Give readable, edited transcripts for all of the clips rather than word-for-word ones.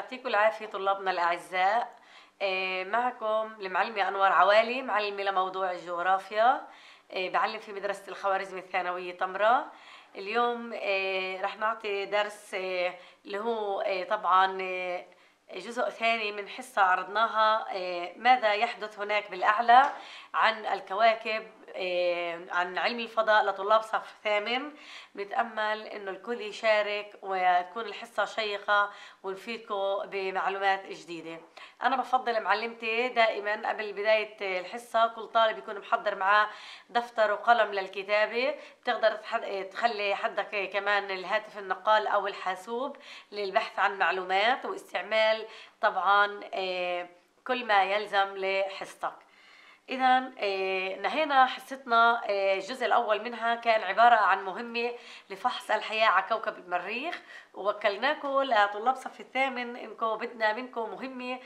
يعطيكم العافية طلابنا الأعزاء. معكم المعلمة أنوار عوالي، معلمة لموضوع الجغرافيا. بعلم في مدرسة الخوارزمي الثانوية طمرة. اليوم رح نعطي درس اللي هو طبعا جزء ثاني من حصة عرضناها، ماذا يحدث هناك بالأعلى، عن الكواكب، عن علم الفضاء لطلاب صف ثامن. بنتأمل إنه الكل يشارك وتكون الحصة شيقة ونفيدكم بمعلومات جديدة. أنا بفضل معلمتي دائما قبل بداية الحصة كل طالب يكون محضر معاه دفتر وقلم للكتابة. بتقدر تخلي حدك كمان الهاتف النقال أو الحاسوب للبحث عن معلومات واستعمال طبعا كل ما يلزم لحصتك. إذا نهينا حصتنا. الجزء الأول منها كان عبارة عن مهمة لفحص الحياة على كوكب المريخ، ووكلناكم لطلاب صف الثامن إنكم بدنا منكم مهمة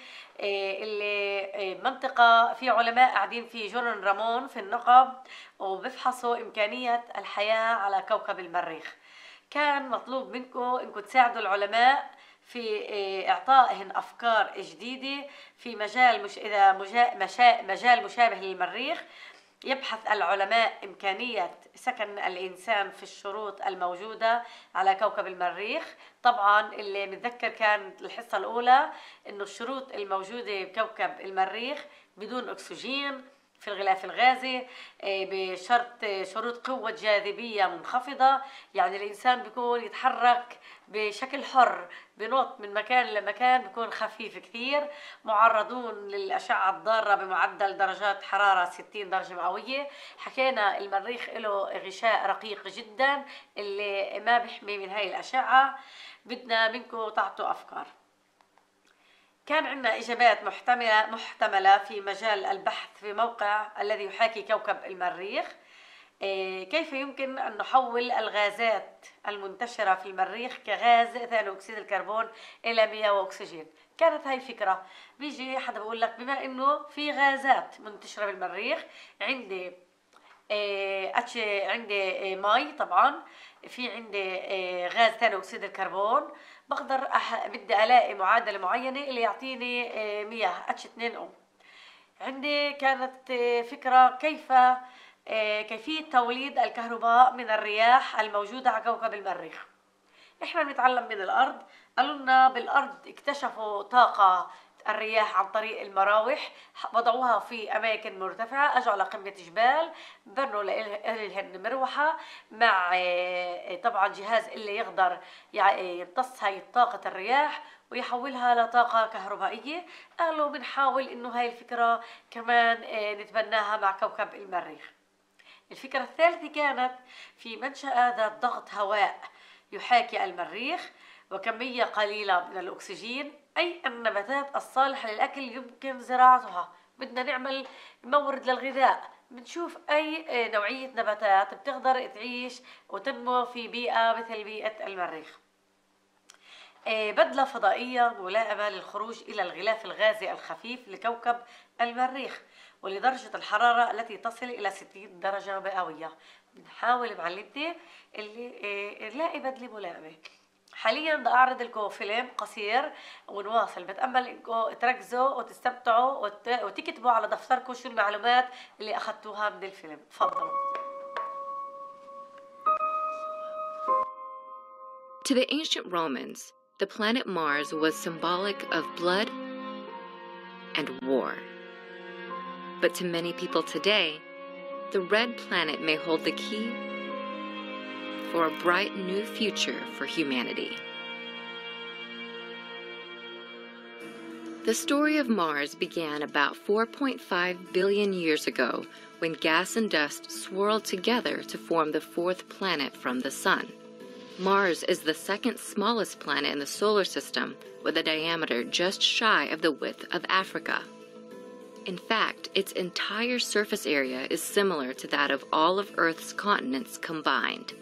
اللي منطقة في علماء قاعدين في جرن رامون في النقب وبفحصوا إمكانية الحياة على كوكب المريخ. كان مطلوب منكم إنكم تساعدوا العلماء في إعطائهم أفكار جديدة في مجال مجال مشابه للمريخ. يبحث العلماء إمكانية سكن الإنسان في الشروط الموجودة على كوكب المريخ. طبعا اللي متذكر كانت الحصة الأولى إنه الشروط الموجودة بكوكب المريخ بدون أكسجين في الغلاف الغازي، بشرط شروط قوة جاذبية منخفضة، يعني الإنسان بيكون يتحرك بشكل حر، بنط من مكان لمكان، بيكون خفيف كثير. معرضون للأشعة الضارة بمعدل درجات حرارة 60 درجة مئوية. حكينا المريخ له غشاء رقيق جدا اللي ما بيحمي من هاي الأشعة. بدنا منكم تعطوا أفكار. كان عندنا إجابات محتملة في مجال البحث في موقع الذي يحاكي كوكب المريخ. كيف يمكن أن نحول الغازات المنتشرة في المريخ كغاز ثاني أكسيد الكربون إلى مياه وأكسجين؟ كانت هاي الفكرة. بيجي حدا بقول لك بما إنه في غازات منتشرة بالمريخ، عندي عندي مي، طبعا في عندي غاز ثاني أكسيد الكربون، بقدر بدي ألاقي معادلة معينة اللي يعطيني مياه H2O. عندي كانت فكرة كيفية توليد الكهرباء من الرياح الموجودة على كوكب المريخ. احنا بنتعلم من الأرض، قالوا لنا بالأرض اكتشفوا طاقة الرياح عن طريق المراوح، وضعوها في أماكن مرتفعة، أجوا على قمة جبال، بنوا لهن مروحة مع طبعا جهاز اللي يقدر يمتص هاي طاقة الرياح ويحولها لطاقة كهربائية. قالوا بنحاول إنه هاي الفكرة كمان نتبناها مع كوكب المريخ. الفكرة الثالثة كانت في منشأة ذات ضغط هواء يحاكي المريخ وكمية قليلة من الأكسجين، أي النباتات الصالحة للأكل يمكن زراعتها. بدنا نعمل مورد للغذاء، بنشوف أي نوعية نباتات بتقدر تعيش وتنمو في بيئة مثل بيئة المريخ. بدلة فضائية ملائمة للخروج إلى الغلاف الغازي الخفيف لكوكب المريخ ولدرجة الحرارة التي تصل إلى 60 درجة مئوية. بنحاول معلمتي اللي نلاقي بدلة ملائمة. حاليا بدي أعرض لكم فيلم قصير ونواصل. بتأمل إنكم تركزوا وتستمتعوا وتكتبوا على دفتركم شو المعلومات اللي أخذتوها من الفيلم. تفضلوا. To the ancient Romans, the planet Mars was symbolic of blood and war. But to many people today, the red planet may hold the key for a bright new future for humanity. The story of Mars began about 4.5 billion years ago when gas and dust swirled together to form the fourth planet from the Sun. Mars is the second smallest planet in the solar system, with a diameter just shy of the width of Africa. In fact, its entire surface area is similar to that of all of Earth's continents combined.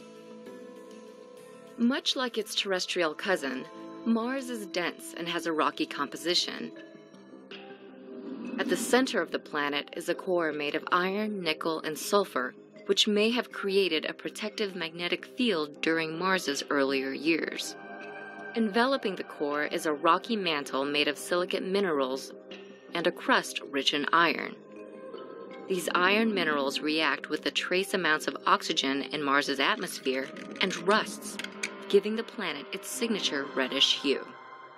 Much like its terrestrial cousin, Mars is dense and has a rocky composition. At the center of the planet is a core made of iron, nickel, and sulfur, which may have created a protective magnetic field during Mars's earlier years. Enveloping the core is a rocky mantle made of silicate minerals and a crust rich in iron. These iron minerals react with the trace amounts of oxygen in Mars's atmosphere and rusts, giving the planet its signature reddish hue.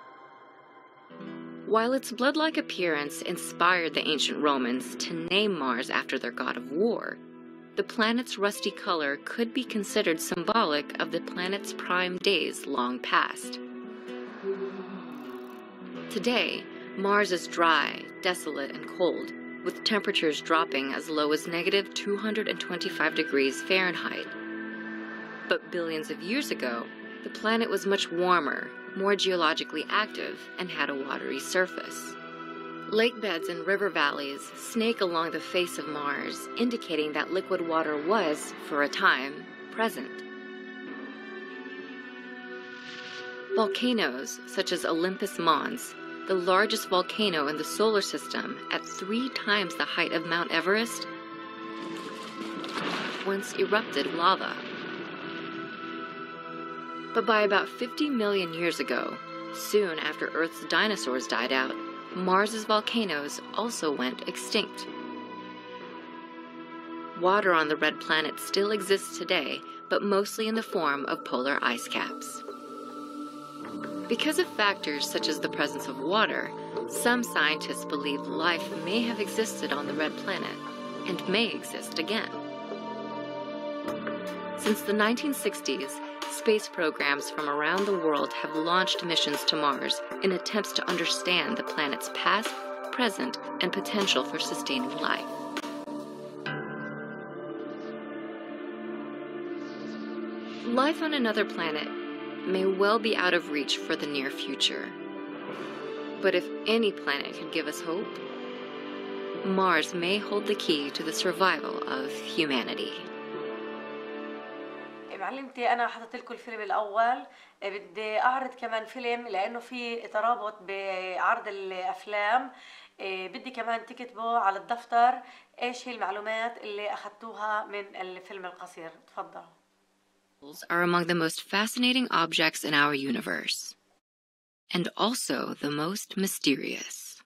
While its blood-like appearance inspired the ancient Romans to name Mars after their god of war, the planet's rusty color could be considered symbolic of the planet's prime days long past. Today, Mars is dry, desolate, and cold, with temperatures dropping as low as negative 225 degrees Fahrenheit. But billions of years ago, the planet was much warmer, more geologically active, and had a watery surface. Lake beds and river valleys snake along the face of Mars, indicating that liquid water was, for a time, present. Volcanoes, such as Olympus Mons, the largest volcano in the solar system at 3 times the height of Mount Everest, once erupted lava. But by about 50 million years ago, soon after Earth's dinosaurs died out, Mars's volcanoes also went extinct. Water on the red planet still exists today, but mostly in the form of polar ice caps. Because of factors such as the presence of water, some scientists believe life may have existed on the red planet and may exist again. Since the 1960s, space programs from around the world have launched missions to Mars in attempts to understand the planet's past, present, and potential for sustaining life. Life on another planet may well be out of reach for the near future. But if any planet could give us hope, Mars may hold the key to the survival of humanity. معلمتي أنا حطيت لكم الفيلم الأول، بدي أعرض كمان فيلم لأنه في ترابط بعرض الأفلام. بدي كمان تكتبوا على الدفتر إيش هي المعلومات اللي أخذتوها من الفيلم القصير. تفضلوا. Are among the most fascinating objects in our universe, and also the most mysterious.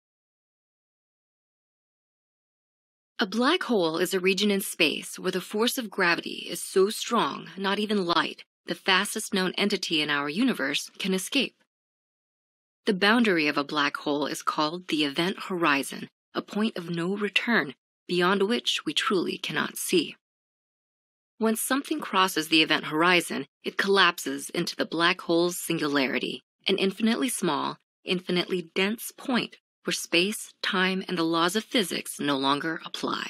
A black hole is a region in space where the force of gravity is so strong, not even light, the fastest known entity in our universe, can escape. The boundary of a black hole is called the event horizon, a point of no return, beyond which we truly cannot see. Once something crosses the event horizon, it collapses into the black hole's singularity, an infinitely small, infinitely dense point where space, time, and the laws of physics no longer apply.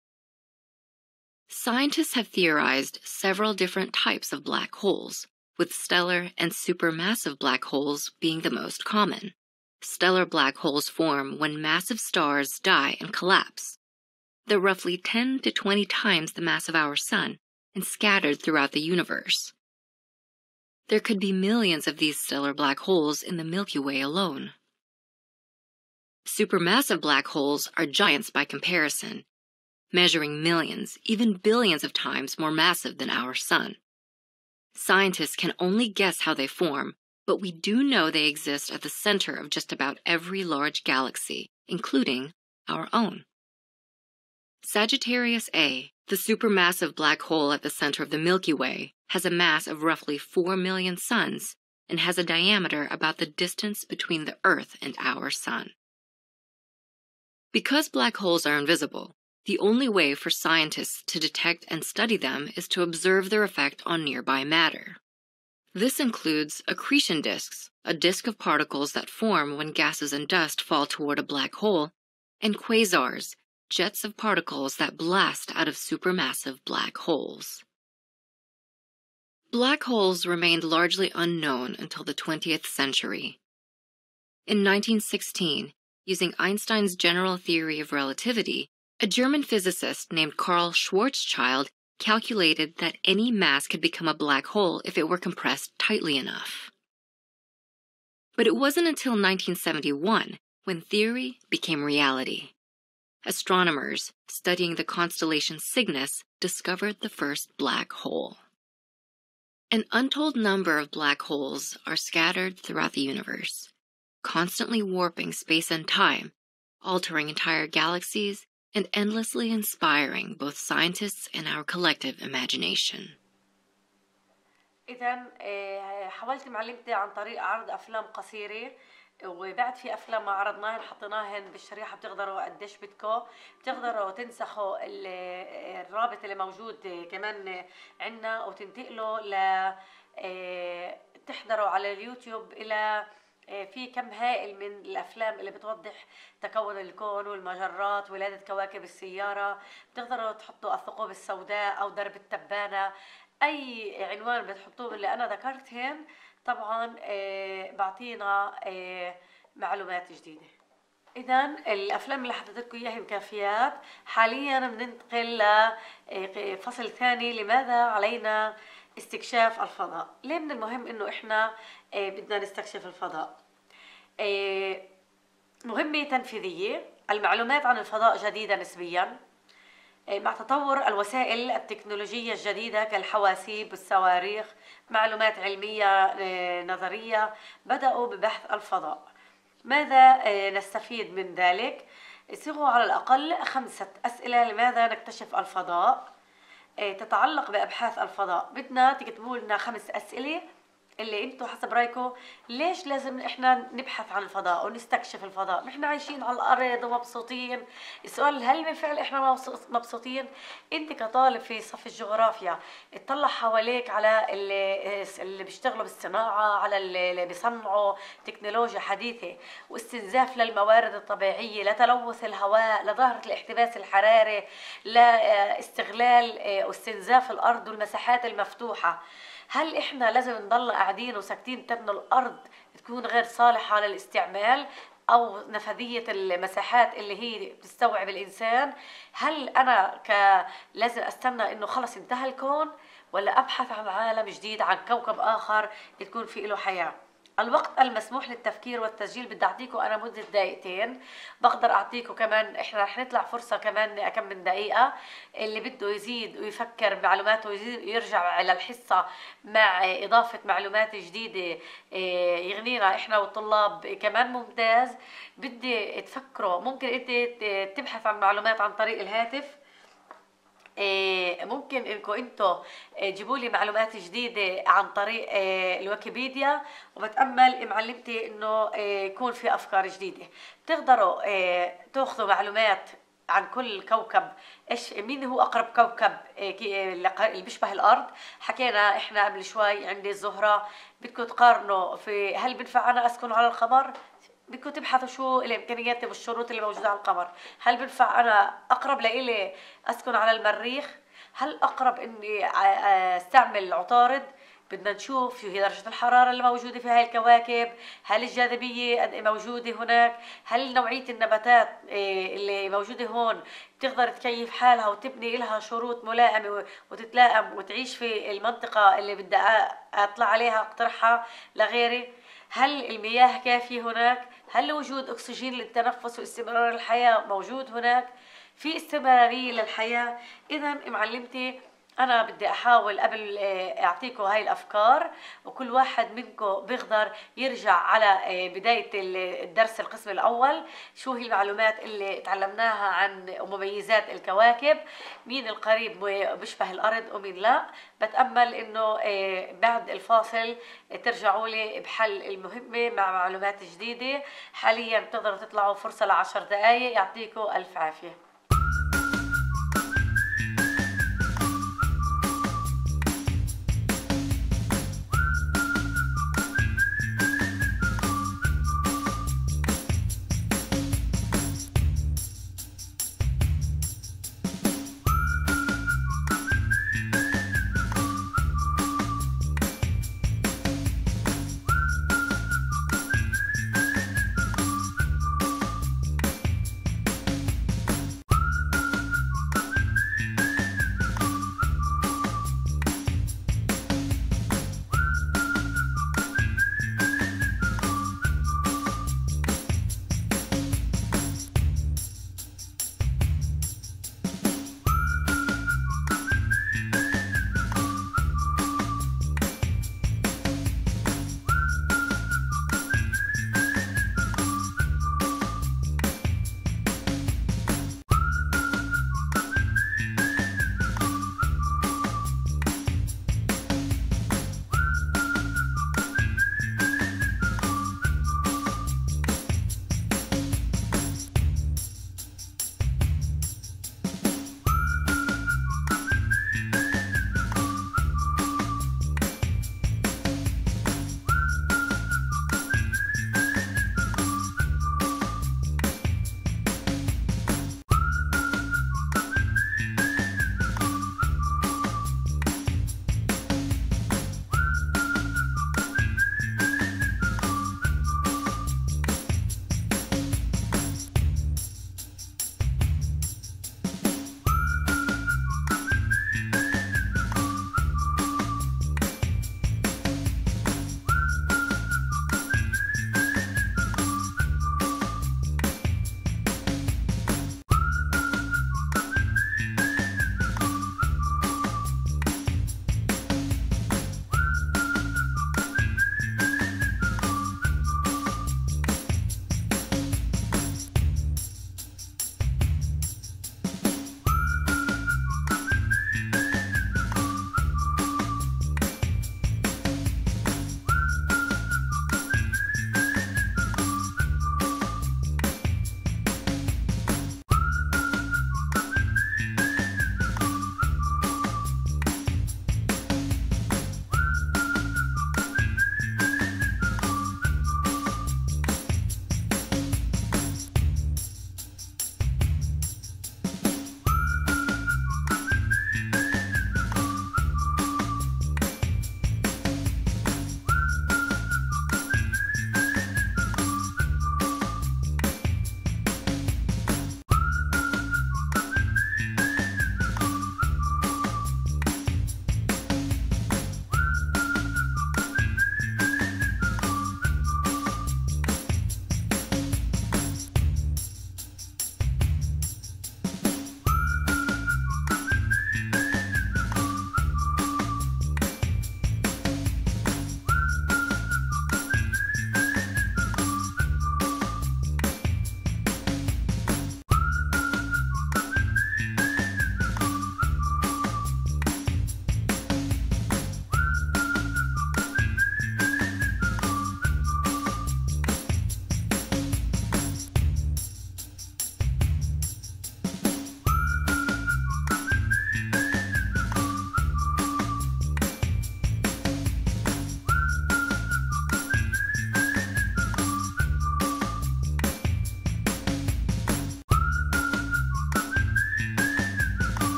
Scientists have theorized several different types of black holes, with stellar and supermassive black holes being the most common. Stellar black holes form when massive stars die and collapse. They're roughly 10 to 20 times the mass of our Sun, and scattered throughout the universe. There could be millions of these stellar black holes in the Milky Way alone. Supermassive black holes are giants by comparison, measuring millions, even billions of times more massive than our Sun. Scientists can only guess how they form, but we do know they exist at the center of just about every large galaxy, including our own. Sagittarius A, the supermassive black hole at the center of the Milky Way, has a mass of roughly 4 million suns and has a diameter about the distance between the Earth and our Sun. Because black holes are invisible, the only way for scientists to detect and study them is to observe their effect on nearby matter. This includes accretion disks, a disk of particles that form when gases and dust fall toward a black hole, and quasars, jets of particles that blast out of supermassive black holes. Black holes remained largely unknown until the 20th century. In 1916, using Einstein's general theory of relativity, a German physicist named Karl Schwarzschild calculated that any mass could become a black hole if it were compressed tightly enough. But it wasn't until 1971 when theory became reality. Astronomers studying the constellation Cygnus discovered the first black hole. An untold number of black holes are scattered throughout the universe, constantly warping space and time, altering entire galaxies, and endlessly inspiring both scientists and our collective imagination. إذا حاولت معلمتي عن طريق عرض أفلام قصيرة، وبعد في أفلام ما عرضناهن حطيناهن بالشريحة، بتقدروا قديش بدكم، بتقدروا تنسخوا الرابط اللي موجود كمان عنا وتنتقلوا تحضروا على اليوتيوب إلى في كم هائل من الأفلام اللي بتوضح تكون الكون والمجرات، ولادة كواكب السيارة. بتقدروا تحطوا الثقوب السوداء أو درب التبانة، أي عنوان بتحطوه اللي أنا ذكرتهن طبعا بعطينا معلومات جديدة. إذا الأفلام اللي حطيتلكم إياها كافيات. حاليا بننتقل لفصل ثاني، لماذا علينا استكشاف الفضاء؟ ليه من المهم إنه إحنا بدنا نستكشف الفضاء؟ مهمة تنفيذية. المعلومات عن الفضاء جديدة نسبيا، مع تطور الوسائل التكنولوجية الجديدة كالحواسيب والصواريخ، معلومات علمية نظرية بدأوا ببحث الفضاء. ماذا نستفيد من ذلك؟ صيغوا على الأقل 5 أسئلة لماذا نكتشف الفضاء تتعلق بأبحاث الفضاء. بدنا تكتبوا لنا 5 أسئلة اللي انتوا حسب رايكم ليش لازم احنا نبحث عن الفضاء ونستكشف الفضاء؟ نحن عايشين على الارض ومبسوطين. السؤال هل بالفعل احنا مبسوطين؟ انت كطالب في صف الجغرافيا اطلع حواليك على اللي بيشتغلوا بالصناعه، على اللي بيصنعوا تكنولوجيا حديثه واستنزاف للموارد الطبيعيه، لتلوث الهواء، لظاهره الاحتباس الحراري، لاستغلال واستنزاف الارض والمساحات المفتوحه. هل احنا لازم نضل قاعدين وساكتين تبنى الارض تكون غير صالحة للاستعمال او نفذية المساحات اللي هي بتستوعب الانسان؟ هل انا لازم استنى انه خلص انتهى الكون، ولا ابحث عن عالم جديد، عن كوكب اخر تكون في له حياة؟ الوقت المسموح للتفكير والتسجيل بدي اعطيكم انا مدة 2 دقائق. بقدر اعطيكم كمان، احنا رح نطلع فرصة كمان كم من دقيقة، اللي بده يزيد ويفكر معلوماته ويزيد يرجع على الحصة مع اضافة معلومات جديدة يغنينا احنا والطلاب كمان ممتاز. بدي تفكروا، ممكن انت تبحث عن معلومات عن طريق الهاتف، ممكن انكم انتوا تجيبوا لي معلومات جديده عن طريق الويكيبيديا، وبتامل معلمتي انه يكون في افكار جديده. بتقدروا تاخذوا معلومات عن كل كوكب، ايش مين هو اقرب كوكب اللي بيشبه الارض. حكينا احنا قبل شوي عندي الزهره، بدكم تقارنوا في هل بنفع انا اسكن على القمر، بدكم تبحثوا شو الامكانيات والشروط اللي موجوده على القمر. هل بنفع انا اقرب لإلي اسكن على المريخ؟ هل اقرب اني استعمل عطارد؟ بدنا نشوف شو هي درجة الحرارة اللي موجودة في هاي الكواكب، هل الجاذبية موجودة هناك، هل نوعية النباتات اللي موجودة هون بتقدر تكيف حالها وتبني لها شروط ملائمة وتتلائم وتعيش في المنطقة اللي بدي أطلع عليها أقترحها لغيري. هل المياه كافية هناك؟ هل وجود أكسجين للتنفس واستمرار الحياة موجود هناك؟ في استمرارية للحياة؟ إذا معلمتي أنا بدي أحاول قبل أعطيكم هاي الأفكار، وكل واحد منكم بيقدر يرجع على بداية الدرس القسم الأول، شو هي المعلومات اللي تعلمناها عن مميزات الكواكب، مين القريب بيشبه الأرض ومين لا. بتأمل إنه بعد الفاصل ترجعوا لي بحل المهمة مع معلومات جديدة. حاليا بتقدروا تطلعوا فرصة ل10 دقايق. يعطيكم ألف عافية.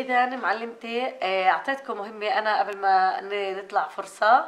إذا معلمتي أعطيتكم مهمة أنا قبل ما نطلع فرصة.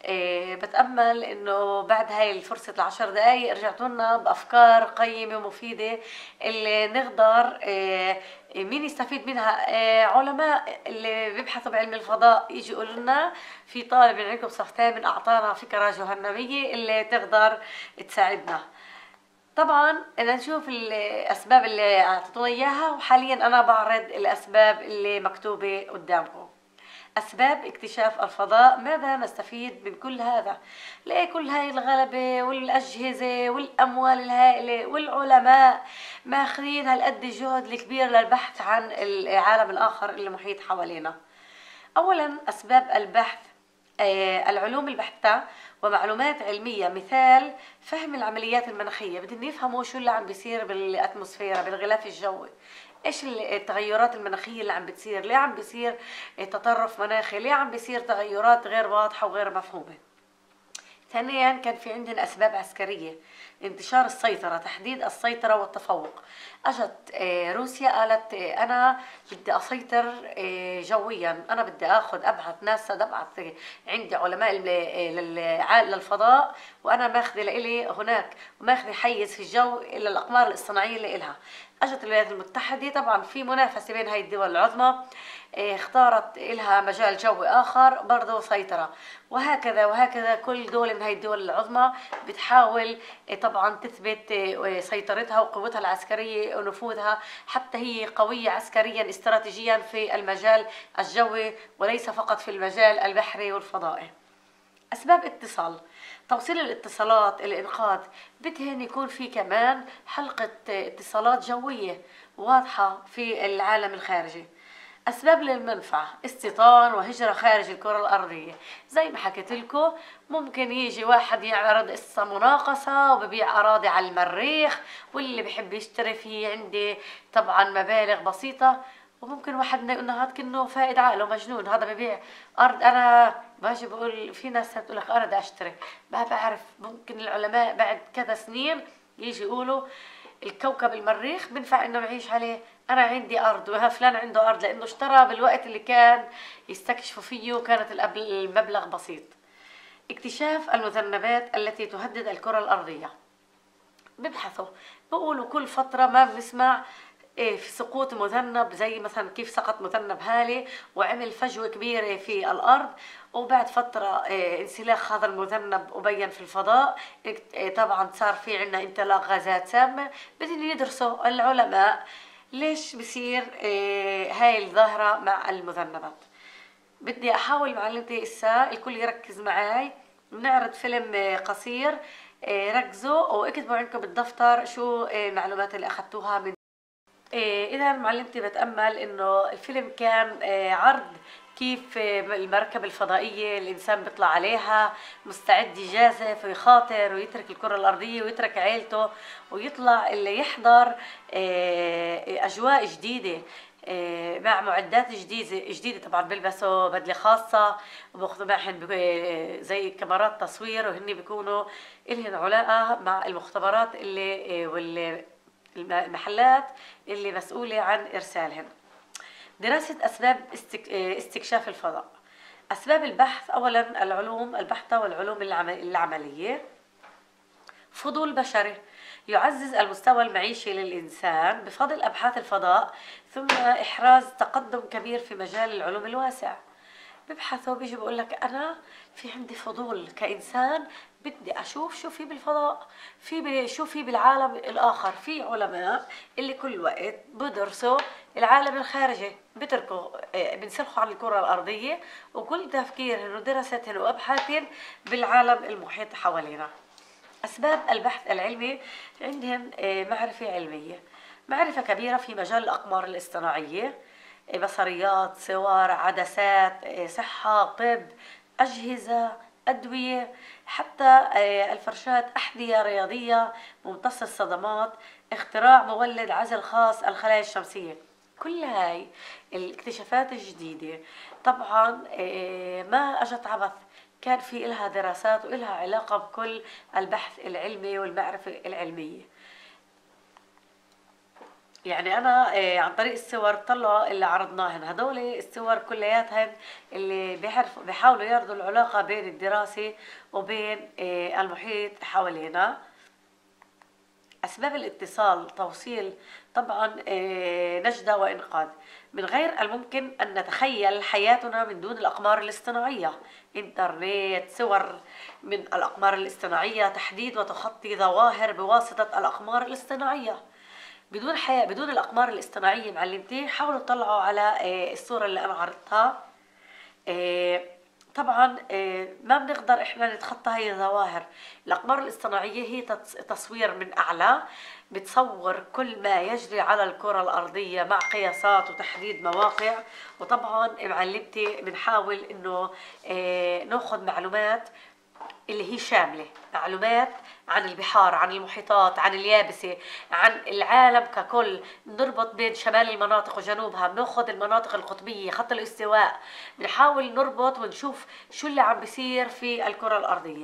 بتأمل إنه بعد هاي الفرصة العشر دقايق رجعتوا لنا بأفكار قيمة ومفيدة اللي نقدر مين يستفيد منها. علماء اللي بيبحثوا بعلم الفضاء يجي يقولوا لنا في طالب من عندكم صف ثامن أعطانا فكرة جهنمية اللي تقدر تساعدنا. طبعا بدنا نشوف الأسباب اللي أعطتونا إياها، وحاليا أنا بعرض الأسباب اللي مكتوبة قدامكم. أسباب اكتشاف الفضاء. ماذا نستفيد من كل هذا؟ ليه كل هاي الغلبة والأجهزة والأموال الهائلة والعلماء ماخذين هالقد الجهد الكبير للبحث عن العالم الآخر اللي محيط حوالينا؟ أولا أسباب البحث العلوم البحتة ومعلومات علمية، مثال فهم العمليات المناخية. بدنا نفهموا شو اللي عم بيصير بالأتموسفيرا، بالغلاف الجوي، ايش التغيرات المناخية اللي عم بتصير، ليه عم بيصير تطرف مناخي، ليه عم بيصير تغيرات غير واضحة وغير مفهومة. ثانيا كان في عندنا أسباب عسكرية، انتشار السيطرة، تحديد السيطرة والتفوق. أجت روسيا قالت أنا بدي أسيطر جويا، أنا بدي أخذ أبعث ناسا، أبعث عندي علماء للفضاء، وأنا ماخذة لإلي هناك وماخذة حيز في الجو إلى الأقمار الاصطناعية اللي إلها. أجت الولايات المتحدة، طبعا في منافسة بين هاي الدول العظمى، اختارت إلها مجال جوي آخر برضه سيطرة، وهكذا وهكذا. كل دولة من هاي الدول العظمى بتحاول طبعا تثبت سيطرتها وقوتها العسكرية ونفوذها، حتى هي قوية عسكريا استراتيجيا في المجال الجوي وليس فقط في المجال البحري والفضائي. أسباب اتصال، توصيل الاتصالات، الإنقاذ. بدهن يكون في كمان حلقة اتصالات جوية واضحة في العالم الخارجي. أسباب للمنفعة، استيطان وهجرة خارج الكرة الأرضية. زي ما حكيت لكم، ممكن يجي واحد يعرض قصة مناقصة وببيع أراضي على المريخ، واللي بحب يشتري فيه عندي طبعا مبالغ بسيطة، وممكن واحد يقول إنه هاد كأنه فائد عقله مجنون، هذا ببيع أرض. أنا باجي بقول في ناس بتقول لك أنا بدي أشتري، ما بعرف، ممكن العلماء بعد كذا سنين يجي يقولوا الكوكب المريخ بنفع إنه نعيش عليه. أنا عندي أرض وها فلان عنده أرض، لأنه اشترى بالوقت اللي كان يستكشفوا فيه وكانت المبلغ بسيط. اكتشاف المذنبات التي تهدد الكرة الأرضية. ببحثوا، بقولوا كل فترة ما بنسمع في سقوط مذنب، زي مثلا كيف سقط مذنب هالي وعمل فجوة كبيرة في الأرض، وبعد فترة انسلاخ هذا المذنب وبين في الفضاء. طبعا صار في عنا انطلاق غازات سامة. بدهم يدرسوا العلماء ليش بصير هاي الظاهرة مع المذنبات. بدي أحاول معلمتي إسا الكل يركز معي، بنعرض فيلم قصير، ركزوا واكتبوا عندكم بالدفتر شو المعلومات اللي أخذتوها من. إذا معلمتي بتأمل إنه الفيلم كان عرض كيف المركبة الفضائية الإنسان بيطلع عليها مستعد يجازف ويخاطر ويترك الكرة الأرضية ويترك عيلته ويطلع اللي يحضر أجواء جديدة مع معدات جديدة. طبعا بيلبسوا بدلة خاصة وباخذوا معهم زي كاميرات تصوير، وهن بيكونوا إلهن علاقة مع المختبرات اللي المحلات اللي مسؤولة عن إرسالهم. دراسة أسباب استكشاف الفضاء. أسباب البحث، أولا العلوم البحتة والعلوم العملية. فضول بشري، يعزز المستوى المعيشي للإنسان بفضل أبحاث الفضاء، ثم إحراز تقدم كبير في مجال العلوم الواسع. ببحثوا، بيجي بقول لك أنا في عندي فضول كإنسان، بدي أشوف شو في بالفضاء، شو في بالعالم الآخر. في علماء اللي كل وقت بدرسوا العالم الخارجي، بتركوا بنسلخوا عن الكرة الأرضية، وكل تفكيرهم ودراستهم وأبحاثهم بالعالم المحيط حوالينا. أسباب البحث العلمي، عندهم معرفة علمية، معرفة كبيرة في مجال الأقمار الاصطناعية، بصريات، صور، عدسات، صحة، طب، أجهزة، أدوية، حتى الفرشاة، أحذية رياضية، ممتص الصدمات، اختراع مولد عزل خاص، الخلايا الشمسية. كل هاي الاكتشافات الجديدة طبعا ما أجت عبث، كان في إلها دراسات وإلها علاقة بكل البحث العلمي والمعرفة العلمية. يعني انا عن طريق الصور طلعوا اللي عرضناهن، هدول الصور كلياتهن اللي بيحاولوا يعرضوا العلاقة بين الدراسة وبين المحيط حوالينا. أسباب الاتصال توصيل طبعا نجدة وإنقاذ. من غير الممكن أن نتخيل حياتنا من دون الأقمار الاصطناعية. إنترنت، صور من الأقمار الاصطناعية، تحديد وتخطي ظواهر بواسطة الأقمار الاصطناعية. بدون الأقمار الاصطناعية معلمتي حاولوا تطلعوا على الصورة اللي أنا عرضتها. طبعا ما بنقدر احنا نتخطى هي الظواهر. الاقمار الاصطناعيه هي تصوير من اعلى، بتصور كل ما يجري على الكره الارضيه مع قياسات وتحديد مواقع. وطبعا معلمتي بنحاول انه ناخذ معلومات اللي هي شاملة، معلومات عن البحار، عن المحيطات، عن اليابسة، عن العالم ككل. نربط بين شمال المناطق وجنوبها، بناخذ المناطق القطبية، خط الاستواء، بنحاول نربط ونشوف شو اللي عم بيصير في الكرة الأرضية.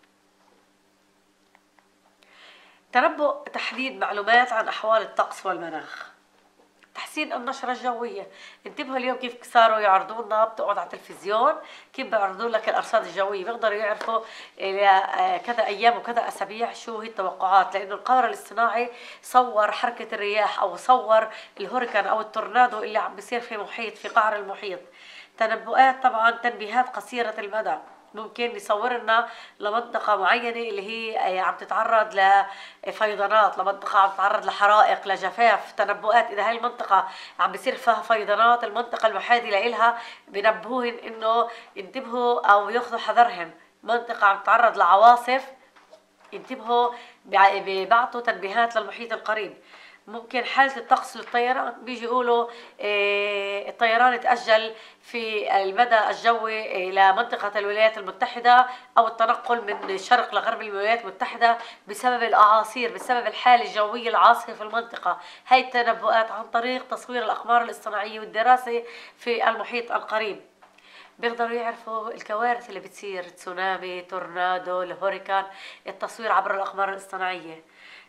تنبؤ، تحديد معلومات عن أحوال الطقس والمناخ. تحسين النشرة الجوية. انتبهوا اليوم كيف صاروا يعرضوا لنا، بتقعد على التلفزيون كيف بيعرضوا لك الأرصاد الجوية، بيقدروا يعرفوا كذا أيام وكذا أسابيع شو هي التوقعات، لأنه القمر الاصطناعي صور حركة الرياح أو صور الهوريكان أو التورنادو اللي عم بيصير في محيط، في قعر المحيط. تنبؤات طبعا، تنبيهات قصيرة المدى، ممكن يصور لنا لمنطقة معينة اللي هي عم تتعرض لفيضانات، لمنطقة عم تتعرض لحرائق، لجفاف. تنبؤات إذا هاي المنطقة عم بيصير فيها فيضانات، المنطقة المحاذية لإلها بنبهوهن إنه ينتبهوا أو ياخذوا حذرهم. منطقة عم تتعرض لعواصف ينتبهوا، بيبعتوا تنبيهات للمحيط القريب. ممكن حالة الطقس للطيران، بيجي يقولوا الطيران تأجل في المدى الجوي لمنطقة الولايات المتحدة، أو التنقل من الشرق لغرب الولايات المتحدة بسبب الأعاصير، بسبب الحالة الجوية العاصفة في المنطقة. هاي التنبؤات عن طريق تصوير الأقمار الاصطناعية والدراسة في المحيط القريب. بيقدروا يعرفوا الكوارث اللي بتصير، تسونامي، تورنادو، الهوريكان، التصوير عبر الأقمار الاصطناعية.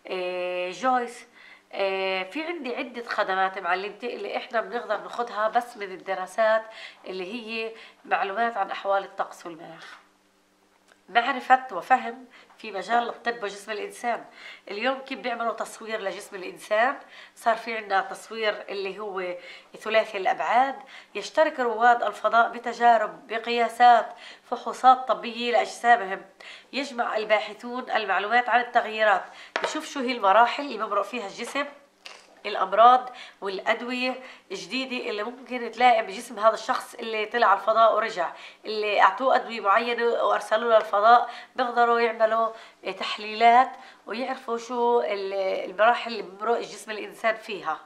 جويس، في عندي عدة خدمات معلمتي اللي احنا بنقدر ناخدها بس من الدراسات اللي هي معلومات عن أحوال الطقس والمناخ. معرفة وفهم في مجال الطب وجسم الإنسان. اليوم كيف بيعملوا تصوير لجسم الإنسان؟ صار في عندنا تصوير اللي هو ثلاثي الأبعاد. يشترك رواد الفضاء بتجارب، بقياسات، فحوصات طبية لأجسامهم. يجمع الباحثون المعلومات عن التغييرات، بشوف شو هي المراحل اللي بمرق فيها الجسم، الأمراض والأدوية الجديدة اللي ممكن تلاقي بجسم هذا الشخص اللي طلع على الفضاء ورجع، اللي أعطوه أدوية معينة وأرسلوا له الفضاء. بيقدروا يعملوا تحليلات ويعرفوا شو المراحل اللي بمرق جسم الإنسان فيها.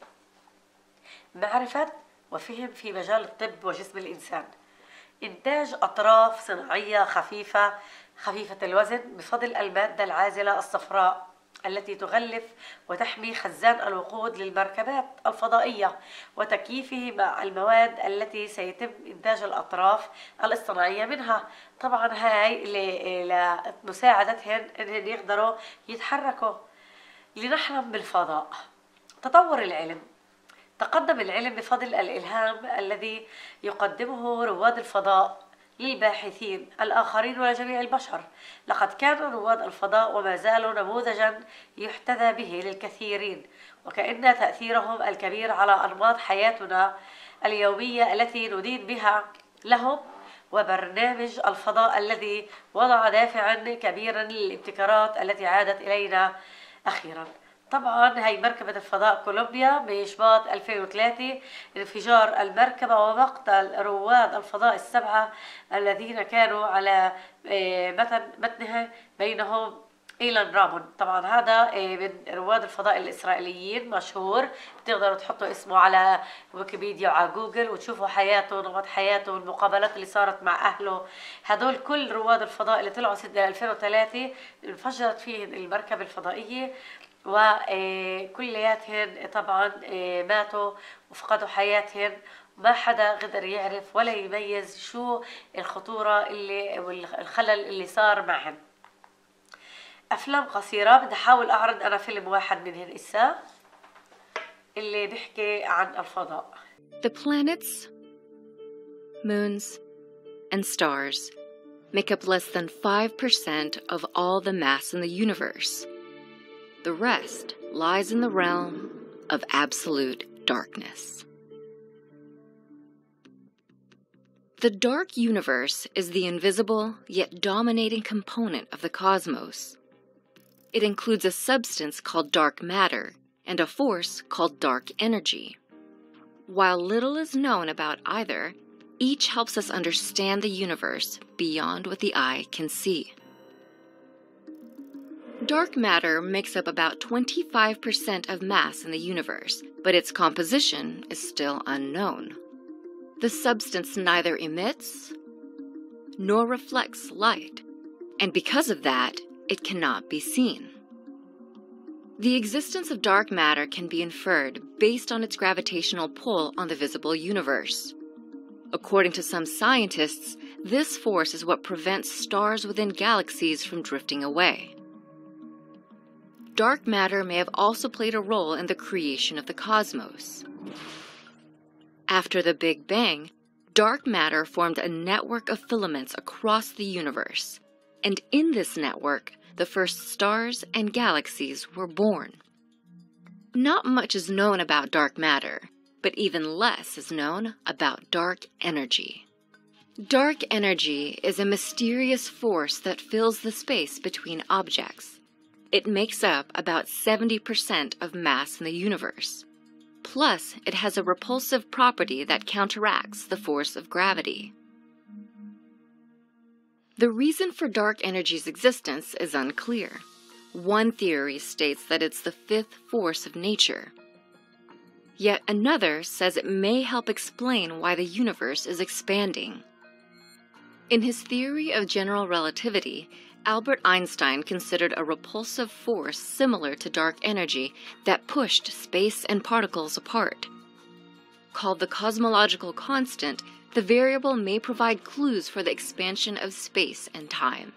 معرفة وفهم في مجال الطب وجسم الإنسان. إنتاج أطراف صناعية خفيفة الوزن بفضل المادة العازلة الصفراء التي تغلف وتحمي خزان الوقود للمركبات الفضائية، وتكييفه مع المواد التي سيتم إنتاج الأطراف الاصطناعية منها. طبعا هاي لمساعدتهم أن يقدروا يتحركوا. لنحلم بالفضاء. تطور العلم. تقدم العلم بفضل الإلهام الذي يقدمه رواد الفضاء للباحثين الآخرين ولجميع البشر. لقد كان رواد الفضاء وما زالوا نموذجا يحتذى به للكثيرين، وكأن تأثيرهم الكبير على أنماط حياتنا اليومية التي ندين بها لهم. وبرنامج الفضاء الذي وضع دافعا كبيرا للابتكارات التي عادت إلينا أخيرا. طبعا هي مركبة الفضاء كولومبيا بإشباط 2003، انفجار المركبة ومقتل رواد الفضاء السبعة الذين كانوا على متنها، بينهم إيلان رامون. طبعا هذا من رواد الفضاء الإسرائيليين مشهور، بتقدروا تحطوا اسمه على ويكيبيديا وعلى جوجل وتشوفوا حياته، نمط حياته، والمقابلات اللي صارت مع أهله. هدول كل رواد الفضاء اللي طلعوا سنة 2003 انفجرت فيه المركبة الفضائية، وكلياتهن طبعا ماتوا وفقدوا حياتهن. ما حدا قدر يعرف ولا يميز شو الخطورة اللي والخلل اللي صار معهن. أفلام قصيرة، بدي أحاول أعرض أنا فيلم واحد منهن إسا. اللي بيحكي عن الفضاء. The planets, moons, and stars make up less than 5% of all the mass in the universe. The rest lies in the realm of absolute darkness. The dark universe is the invisible yet dominating component of the cosmos. It includes a substance called dark matter and a force called dark energy. While little is known about either, each helps us understand the universe beyond what the eye can see. Dark matter makes up about 25% of mass in the universe, but its composition is still unknown. The substance neither emits nor reflects light, and because of that, it cannot be seen. The existence of dark matter can be inferred based on its gravitational pull on the visible universe. According to some scientists, this force is what prevents stars within galaxies from drifting away. Dark matter may have also played a role in the creation of the cosmos. After the Big Bang, dark matter formed a network of filaments across the universe, and in this network, the first stars and galaxies were born. Not much is known about dark matter, but even less is known about dark energy. Dark energy is a mysterious force that fills the space between objects. It makes up about 70% of mass in the universe. Plus, it has a repulsive property that counteracts the force of gravity. The reason for dark energy's existence is unclear. One theory states that it's the fifth force of nature. Yet another says it may help explain why the universe is expanding. In his theory of general relativity, Albert Einstein considered a repulsive force similar to dark energy that pushed space and particles apart. Called the cosmological constant, the variable may provide clues for the expansion of space and time.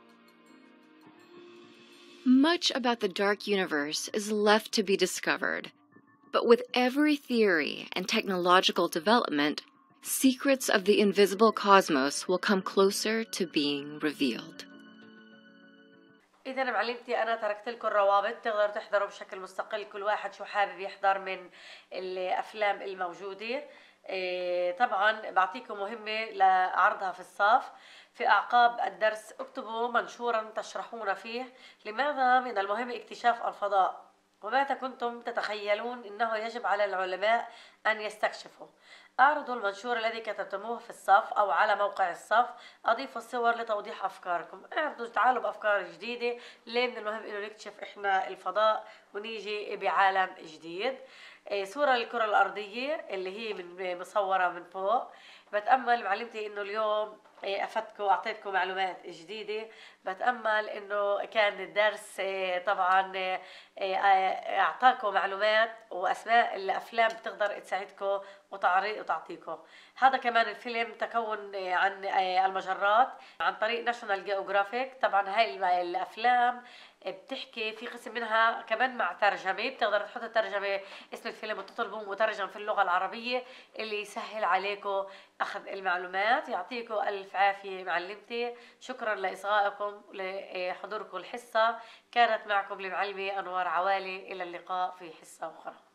Much about the dark universe is left to be discovered, but with every theory and technological development, secrets of the invisible cosmos will come closer to being revealed. إذا معلمتي أنا تركت لكم الروابط تقدروا تحضروا بشكل مستقل كل واحد شو حابب يحضر من الأفلام الموجودة. طبعا بعطيكم مهمة لعرضها في الصف. في أعقاب الدرس اكتبوا منشورا تشرحون فيه لماذا من المهم اكتشاف الفضاء وماذا كنتم تتخيلون أنه يجب على العلماء أن يستكشفوا. أعرضوا المنشور الذي كتبتموه في الصف أو على موقع الصف. أضيفوا الصور لتوضيح أفكاركم. اعرضوا تعالوا بأفكار جديدة. ليه من المهم إنه نكتشف إحنا الفضاء ونيجي بعالم جديد. صورة للكرة الأرضية اللي هي مصورة من فوق. بتأمل معلمتي إنه اليوم أفدتكم وأعطيتكم معلومات جديدة. بتأمل إنه كان الدرس طبعا أعطاكم معلومات وأسماء الأفلام بتقدر تساعدكم وتعطيكم. هذا كمان الفيلم تكون عن المجرات عن طريق ناشونال جيوغرافيك. طبعا هاي الأفلام بتحكي في قسم منها كمان مع ترجمة. بتقدر تحطوا ترجمة اسم الفيلم وتطلبوه مترجم في اللغة العربية اللي يسهل عليكم أخذ المعلومات. يعطيكم ألف عافية معلمتي. شكرا لإصغائكم لحضوركم الحصة. كانت معكم المعلمة أنوار عوالي. إلى اللقاء في حصة أخرى.